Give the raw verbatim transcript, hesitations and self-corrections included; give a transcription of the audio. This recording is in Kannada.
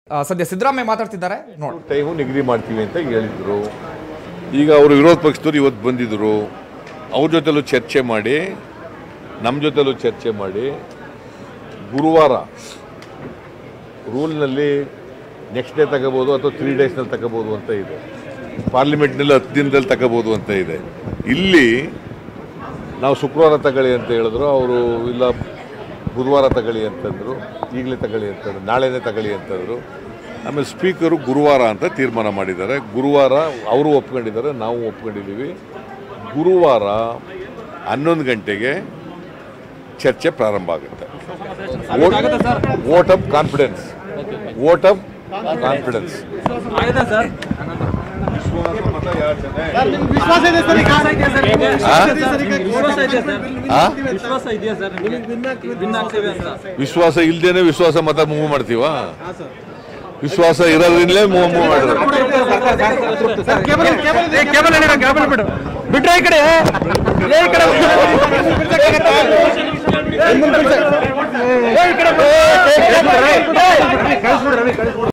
ಸದ್ಯ ಸಿದ್ದರಾಮಯ್ಯ ಮಾತಾಡ್ತಿದ್ದಾರೆ ನೋಡಿ. ಟೈಮು ನಿಗದಿ ಮಾಡ್ತೀವಿ ಅಂತ ಹೇಳಿದ್ರು. ಈಗ ಅವರು ವಿರೋಧ ಪಕ್ಷದವರು ಇವತ್ತು ಬಂದಿದ್ದರು. ಅವ್ರ ಜೊತೆಲೂ ಚರ್ಚೆ ಮಾಡಿ ನಮ್ಮ ಜೊತೆಲೂ ಚರ್ಚೆ ಮಾಡಿ ಗುರುವಾರ ರೂಲ್ನಲ್ಲಿ ನೆಕ್ಸ್ಟ್ ಡೇ ತಗೋಬೋದು ಅಥವಾ ತ್ರೀ ಡೇಸ್ನಲ್ಲಿ ತಗೋಬೋದು ಅಂತ ಇದೆ. ಪಾರ್ಲಿಮೆಂಟ್ನಲ್ಲಿ ಹತ್ತು ದಿನದಲ್ಲಿ ತಗೋಬೋದು ಅಂತ ಇದೆ. ಇಲ್ಲಿ ನಾವು ಶುಕ್ರವಾರ ತಗೊಳ್ಳಿ ಅಂತ ಹೇಳಿದ್ರು. ಅವರು ಇಲ್ಲ ಬುಧವಾರ ತಗೊಳ್ಳಿ ಅಂತಂದರು, ಈಗಲೇ ತಗೊಳ್ಳಿ ಅಂತಂದ್ರು, ನಾಳೆನೇ ತಗೊಳ್ಳಿ ಅಂತಂದರು. ಆಮೇಲೆ ಸ್ಪೀಕರು ಗುರುವಾರ ಅಂತ ತೀರ್ಮಾನ ಮಾಡಿದ್ದಾರೆ. ಗುರುವಾರ ಅವರು ಒಪ್ಕೊಂಡಿದ್ದಾರೆ, ನಾವು ಒಪ್ಕೊಂಡಿದ್ದೀವಿ. ಗುರುವಾರ ಹನ್ನೊಂದು ಗಂಟೆಗೆ ಚರ್ಚೆ ಪ್ರಾರಂಭ ಆಗುತ್ತೆ. Vote of confidence vote of confidence ವಿಶ್ವಾಸ ಇಲ್ದೇನೆ ವಿಶ್ವಾಸ ಮತ ಮೂವ್ ಮಾಡ್ತೀವ? ವಿಶ್ವಾಸ ಇರೋದ್ರಿಂದಲೇ ಮೂವ್ ಮೂವ್ ಮಾಡಿದ್ರು. ಬಿಟ್ರೆ ಈ ಕಡೆ